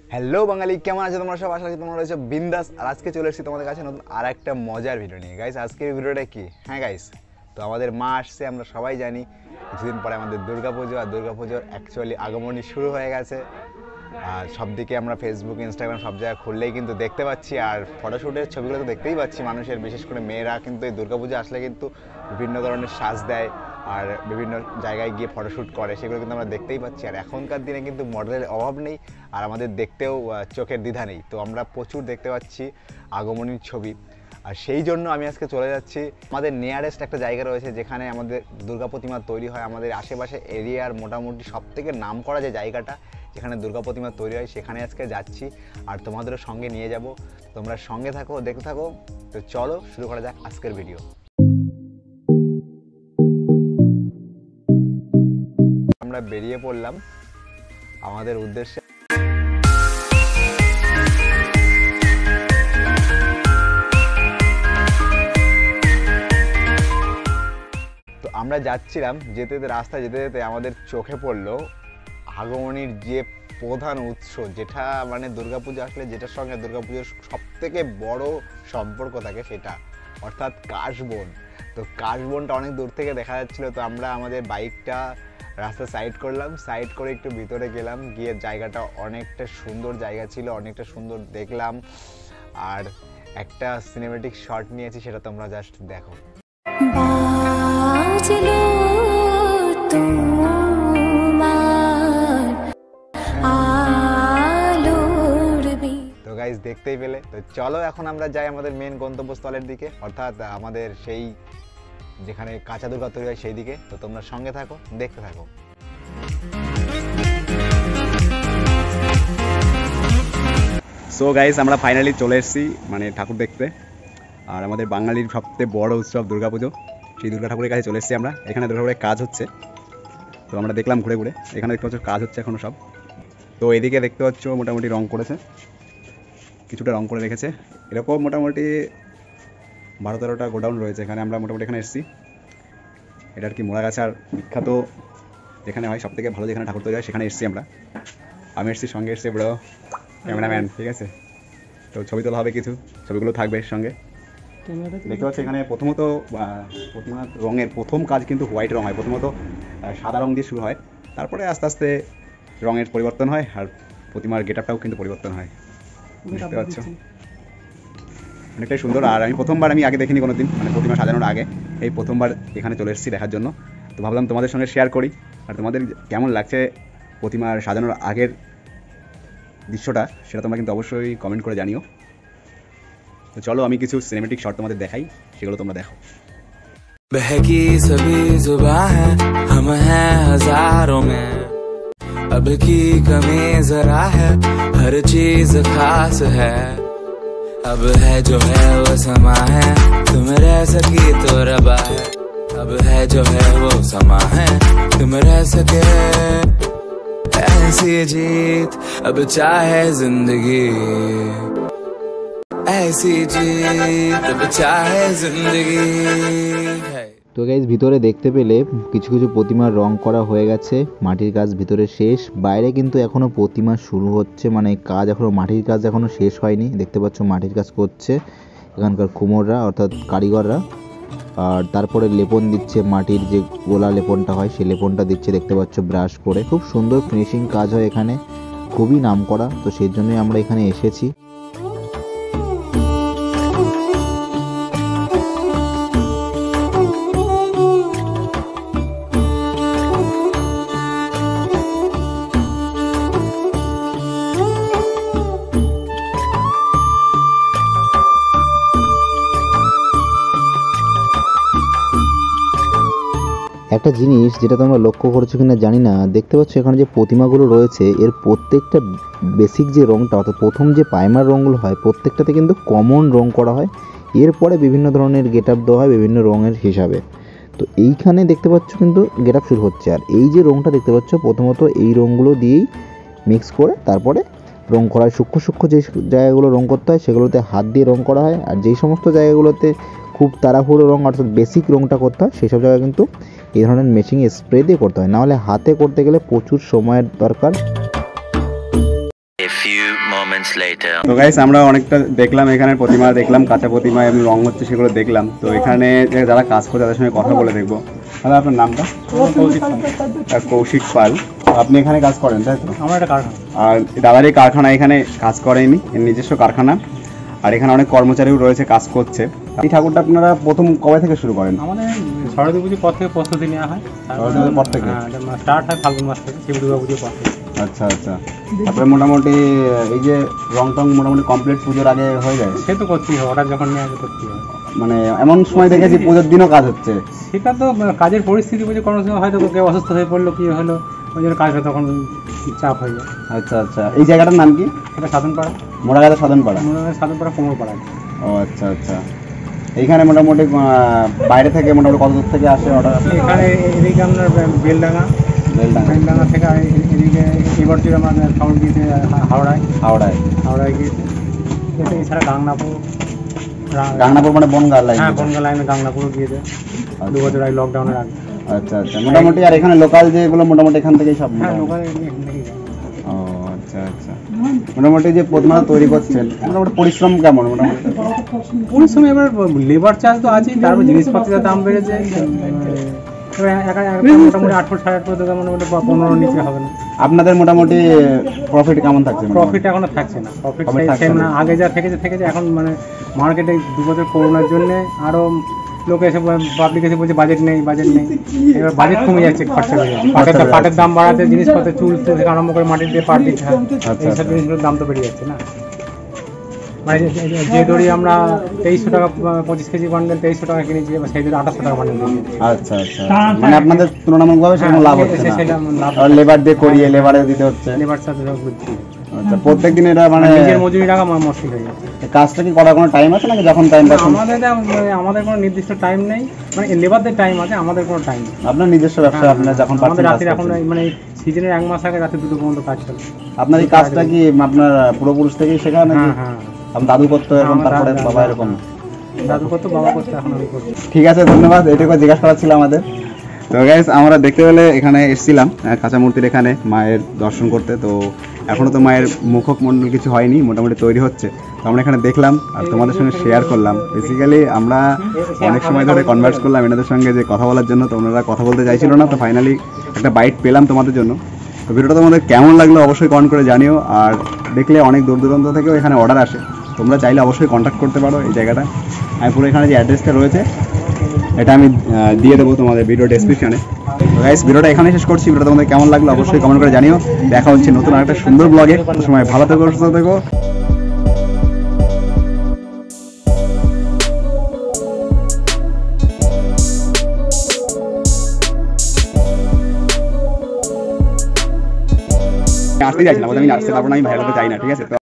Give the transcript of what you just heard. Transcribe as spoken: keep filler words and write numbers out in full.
Hello বাঙালি, কেমন আছো তোমরা সব? আশা করি তোমরা রয়েছে বিন্দাস। আর আজকে চলে এসেছি তোমাদের কাছে নতুন আর একটা মজার ভিডিও নিয়ে। গাইস, আজকের ভিডিওটা কি? হ্যাঁ গাইস, তো আমাদের মা আসছে, আমরা সবাই জানি। কিছুদিন পরে আমাদের দুর্গাপুজো, আর দুর্গাপুজোর অ্যাকচুয়ালি আগমনী শুরু হয়ে গেছে। আর সব দিকে আমরা ফেসবুক, ইনস্টাগ্রাম সব জায়গায় খুললেই কিন্তু দেখতে পাচ্ছি, আর ফটোশ্যুটের ছবিগুলো তো দেখতেই পাচ্ছি মানুষের। বিশেষ করে মেয়েরা কিন্তু এই দুর্গাপুজো আসলে কিন্তু বিভিন্ন ধরনের সাজ দেয় আর বিভিন্ন জায়গায় গিয়ে ফটোশ্যুট করে, সেগুলো কিন্তু আমরা দেখতেই পাচ্ছি। আর এখনকার দিনে কিন্তু মডেলের অভাব নেই, আর আমাদের দেখতেও চোখের দ্বিধা নেই। তো আমরা প্রচুর দেখতে পাচ্ছি আগমনীর ছবি। আর সেই জন্য আমি আজকে চলে যাচ্ছি আমাদের নিয়ারেস্ট একটা জায়গা রয়েছে যেখানে আমাদের দুর্গা প্রতিমা তৈরি হয়। আমাদের আশেপাশে এরিয়ার মোটামুটি সব থেকে নাম করা যে জায়গাটা যেখানে দুর্গা প্রতিমা তৈরি হয়, সেখানে আজকে যাচ্ছি আর তোমাদেরও সঙ্গে নিয়ে যাব। তোমরা সঙ্গে থাকো, দেখতে থাকো। তো চলো শুরু করা যাক আজকের ভিডিও। আমরা বেরিয়ে পড়লাম আমাদের উদ্দেশ্যে। তো আমরা যাচ্ছিলাম, যেতে যেতে রাস্তায় যেতে যেতে আমাদের চোখে পড়লো আগমনীর যে প্রধান উৎস, যেটা মানে দুর্গাপুজো আসলে যেটার সঙ্গে দুর্গাপুজোর সব থেকে বড় সম্পর্ক থাকে, সেটা অর্থাৎ কাশবন। তো কাশবনটা অনেক দূর থেকে দেখা যাচ্ছিল। তো আমরা আমাদের বাইকটা রাস্তা সাইড করলাম, সাইড করে একটু ভিতরে গেলাম, গিয়ে জায়গাটা অনেকটা সুন্দর জায়গা ছিল, অনেকটা সুন্দর দেখলাম। আর একটা সিনেমেটিক শট নিয়েছি, সেটা তোমরা জাস্ট দেখো। তো গাইস, দেখতেই পেলে। তো চলো এখন আমরা যাই আমাদের মেন গন্তব্যস্থলের দিকে, অর্থাৎ আমাদের সেই যেখানে কাঁচা দুর্গা তৈরি হয় সেই দিকে। তো তোমরা সঙ্গে থাকো, দেখতে থাকো। সো গাইস, আমরা ফাইনালি চলে এসেছি মানে ঠাকুর দেখতে। আর আমাদের বাঙালির সবচেয়ে বড় উৎসব দুর্গাপুজো, সেই দুর্গা ঠাকুরের কাছে চলে এসেছি আমরা। এখানে দুর্গা ঠাকুরের কাজ হচ্ছে, তো আমরা দেখলাম ঘুরে ঘুরে। এখানে দেখতে পাচ্ছ কাজ হচ্ছে এখনও সব। তো এদিকে দেখতে পাচ্ছ মোটামুটি রং করেছে, কিছুটা রং করে রেখেছে। এরকম মোটামুটি বারো তেরোটা গোডাউন রয়েছে এখানে। আমরা মোটামুটি এখানে এসেছি। এটা আর কি মোড়াগাছার বিখ্যাত যেখানে হয় সব থেকে ভালো, যেখানে ঠাকুর তৈরি হয়, সেখানে এসেছি আমরা। আমি এসেছি, সঙ্গে এসেছি বড় ক্যামেরাম্যান, ঠিক আছে? তো ছবি তোলা হবে, কিছু ছবিগুলো থাকবে সঙ্গে। দেখতে পাচ্ছি এখানে প্রথমত প্রতিমার রঙের প্রথম কাজ কিন্তু হোয়াইট রং হয়। প্রথমত সাদা রং দিয়ে শুরু হয়, তারপরে আস্তে আস্তে রঙের পরিবর্তন হয়, আর প্রতিমার গেট আপটাও কিন্তু পরিবর্তন হয়। দেখতে পাচ্ছ অনেকটাই সুন্দর। আর আমি প্রথমবার, আমি আগে দেখিনি কোনো দিন, মানে প্রতিমা সাজানোর আগে এই প্রথমবার এখানে চলে এসেছি দেখার জন্য। তো ভাবলাম তোমাদের সঙ্গে শেয়ার করি। আর তোমাদের কেমন লাগছে প্রতিমার সাজানোর আগের দৃশ্যটা, সেটা তোমরা কিন্তু অবশ্যই কমেন্ট করে জানিও। তো চলো আমি কিছু সিনেমেটিক শট তোমাদের দেখাই, সেগুলো তোমরা দেখো। बहकी सभी जुबां है, हम हैं हजारों में, अब की कमी जरा है, हर चीज खास है, अब है जो है वो समा है, तुम रह सकी तो रबा है, अब है जो है वो समा है, तुम रह सके ऐसी जीत, अब चाहे जिंदगी ऐसी जीत, अब चाहे जिंदगी। তো গাইস, ভিতরে দেখতে পেলে কিছু কিছু প্রতিমার রং করা হয়ে গেছে, মাটির কাজ ভিতরে শেষ। বাইরে কিন্তু এখনো প্রতিমা শুরু হচ্ছে, মানে কাজ এখনো, মাটির কাজ এখনো শেষ হয়নি। দেখতে পাচ্ছ মাটির কাজ করছে এখানকার কুমোররা, অর্থাৎ কারিগররা। আর তারপরে লেপন দিচ্ছে, মাটির যে গোলা লেপনটা হয় সেই লেপনটা দিচ্ছে, দেখতে পাচ্ছ ব্রাশ করে। খুব সুন্দর ফিনিশিং কাজ হয় এখানে, খুবই নাম করা। তো সেই জন্যই আমরা এখানে এসেছি। একটা জিনিস যেটা তোমরা লক্ষ্য করেছো কিনা জানি না, দেখতে পাচ্ছ এখানে যে প্রতিমাগুলো রয়েছে, এর প্রত্যেকটা বেসিক যে রঙটা, অর্থাৎ প্রথম যে প্রাইমার রঙগুলো হয়, প্রত্যেকটাতে কিন্তু কমন রং করা হয়। এরপরে বিভিন্ন ধরনের গেট আপ দেওয়া হয় বিভিন্ন রঙের হিসাবে। তো এইখানে দেখতে পাচ্ছ কিন্তু গেট আপ শুরু হচ্ছে। আর এই যে রঙটা দেখতে পাচ্ছ, প্রথমত এই রঙগুলো দিয়েই মিক্স করে তারপরে রং করা হয়। সূক্ষ্ম সূক্ষ্ম যে জায়গাগুলো রং করতে হয় সেগুলোতে হাত দিয়ে রং করা হয়। আর যেই সমস্ত জায়গাগুলোতে খুব তাড়াহুড়ো রং, অর্থাৎ বেসিক রংটা করতে হয়, সেই সব জায়গায় কিন্তু এই ধরনের মেশিং স্প্রে দিয়ে করতে হয়, নাহলে হাতে করতে গেলে প্রচুর সময়ের দরকার। few moments later. তো গাইস আমরা অনেকটা দেখলাম, এখানে প্রতিমা দেখলাম, কাঁচা প্রতিমা এবং রং হচ্ছে সেগুলো দেখলাম। তো এখানে যে যারা কাজ করে তাদের সঙ্গে কথা বলে দেখবো। দাদা আপনার নামটা? আহ, কৌশিক পাল। আপনি এখানে কাজ করেন তাই তো? আমার একটা কারখানা। আর দাদার এই কারখানা এখানে কাজ করেনি, এর নিজস্ব কারখানা, আর এখানে অনেক কর্মচারীও রয়েছে কাজ করছে। এই ঠাকুরটা আপনারা প্রথম কবে থেকে শুরু করেন? আমাদের সরস্বতী পুজোর পর থেকে প্রস্তুতি নেওয়া হয়। সরস্বতী পুজোর পর থেকে? হ্যাঁ, স্টার্ট হয় ফাল্গুন মাস থেকে, শিব দুর্গা পুজোর পর থেকে। আচ্ছা আচ্ছা। তারপরে মোটামুটি এই যে রং টং মোটামুটি কমপ্লিট পুজোর আগে হয়ে যায়? সে তো করতেই হয়, অর্ডার যখন নেওয়া হবে করতেই হয়। মানে এমন সময় দেখেছি পুজোর দিনও কাজ হচ্ছে। সেটা তো কাজের পরিস্থিতি বুঝে কোনো সময় হয়তো কেউ অসুস্থ হয়ে পড়লো, কি হলো, ওই জন্য কাজটা তখন চাপ হয়ে যায়। আচ্ছা আচ্ছা। এই জায়গাটার নাম কি? এটা সাধনপাড়া, মোড়াগাছা সাধনপাড়া। সাধনপাড়া কোমরপাড়া। ও আচ্ছা আচ্ছা। এইখানে মোটামুটি আহ, বাইরে থেকে মোটামুটি কত দূর থেকে আসে অর্ডার? এখানে এদিকে আপনার বেলডাঙ্গা, বেলডাঙ্গা। বেলডাঙ্গা থেকে এদিকে এবার যে আমার খাবার গিয়েছে হাওড়ায়, হাওড়ায়। হাওড়ায় গিয়েছে। এছাড়া গাংনাপুর, গাংনাপুর মানে বনগাঁ লাইন? হ্যাঁ বনগাঁ লাইনে গাংনাপুরও গিয়েছে দু বছর আগে লকডাউনের আগে। আচ্ছা আচ্ছা। মোটামুটি আর এখানে লোকাল যেগুলো মোটামুটি এখান থেকেই সব? হ্যাঁ লোকাল এখান থেকেই যায়। ও আচ্ছা আচ্ছা। মোটামুটি যে প্রতিমা তৈরি করছেন মোটামুটি পরিশ্রম কেমন? মোটামুটি পরিশ্রম এবার লেবার চার্জ তো আছেই, তারপর জিনিসপত্রের দাম বেড়েছে। এবার একা একা মোটামুটি আট ফুট সাড়ে আট ফুট থেকে মোটামুটি পনেরো নিচে হবে না। আপনাদের মোটামুটি প্রফিট কেমন থাকছে? প্রফিট এখনো থাকছে না, প্রফিট Profit থাকছে সেম না। না, আগে যা থেকেছে থেকেছে। এখন মানে মার্কেটে দু বছর করোনার জন্য আরো লোক এসে পাবলিক এসে বলছে বাজেট নেই বাজেট নেই। এবার বাজেট কমে যাচ্ছে, খরচা হয়ে যাচ্ছে। পাটের খরচা পাটের দাম বাড়াতে, জিনিসপত্রের চুল থেকে আরম্ভ করে মাটির দিয়ে পাট দিতে হয়, আচ্ছা, এইসব আচ্ছা। জিনিসগুলোর দাম তো বেড়ে যাচ্ছে না। মানে যে- যে- যে দড়ি আমরা তেইশশো টাকা পঁচিশ কেজি বান্ডেল তেইশশো টাকা কিনেছি, এবার সেই দড়ি আঠাশশো টাকা বান্ডেল দিয়েছি। আচ্ছা আচ্ছা। মানে আপনাদের তুলনামূলকভাবে সেরকম লাভ হচ্ছে না? সেটা লাভ, আর লেবার দিয়ে করিয়ে লেবারে দিতে হচ্ছে? লেবার চার্জ সব বুঝছি। আচ্ছা। প্রত্যেক দিন এটা মানে নিজের মজুরি টাকা আমার মুশকিল হয়ে যাচ্ছে। কাজটা কি করার কোনো টাইম আছে নাকি যখন টাইম পাচ্ছেন? আমাদের যা- মানে আমাদের কোনো নির্দিষ্ট টাইম নেই, মানে লেবারদের টাইম আছে, আমাদের কোনো টাইম নেই। আপনার নিজস্ব ব্যবসা, আপনার যখন আমাদের পাচ্ছেন কাজ রাতের এখন করছেন। মানে সিজনের এক মাস আগে রাতে দুটো পর্যন্ত কাজ চলে। আপনার এই কাজটা কি আপনার পূর্বপুরুষ থেকেই শেখা নাকি? হ্যাঁ হ্যাঁ, আপনার দাদু করতো এরকম, আমার তারপরে দাদা- বাবা এরকম? দাদু করতো, বাবা করতো, এখন আমি করছি। ঠিক আছে, ধন্যবাদ। এটুকু জিজ্ঞাসা করার ছিল আমাদের। তো গাইস আমরা দেখতে পেলে এখানে এসেছিলাম আহ, কাঁচা মূর্তির এখানে মায়ের দর্শন করতে। তো এখনো তো মায়ের মুখক মণ্ডল কিছু হয়নি, মোটামুটি তৈরি হচ্ছে। তো আমরা এখানে দেখলাম আর তোমাদের সঙ্গে শেয়ার করলাম। বেসিক্যালি আমরা অনেক সময় ধরে কনভার্স করলাম এনাদের সঙ্গে যে কথা বলার জন্য, তো ওনারা কথা বলতে চাইছিল না। তো ফাইনালি একটা বাইট পেলাম তোমাদের জন্য। তো ভিডিওটা তোমাদের কেমন লাগলো অবশ্যই কমেন্ট করে জানিও। আর দেখলে অনেক দূর দূরান্ত থেকেও এখানে অর্ডার আসে, তোমরা চাইলে অবশ্যই কন্ট্যাক্ট করতে পারো এই জায়গাটা। আমি পুরো এখানে যে অ্যাড্রেসটা রয়েছে এটা আমি আহ, দিয়ে দেবো তোমাদের ভিডিও ডেসক্রিপশনে। তো গাইস ভিডিওটা এখানে শেষ করছি। ভিডিওটা তোমাদের কেমন লাগলো অবশ্যই কমেন্ট করে জানিও। দেখা হচ্ছে নতুন আরেকটা সুন্দর ব্লগে। সময় ভালো থেকো, সুস্থ থেকো। আসতে চাইছিলাম, আমি আসতে পারবো না, আমি ভাইয়ের চাই না, ঠিক আছে? তো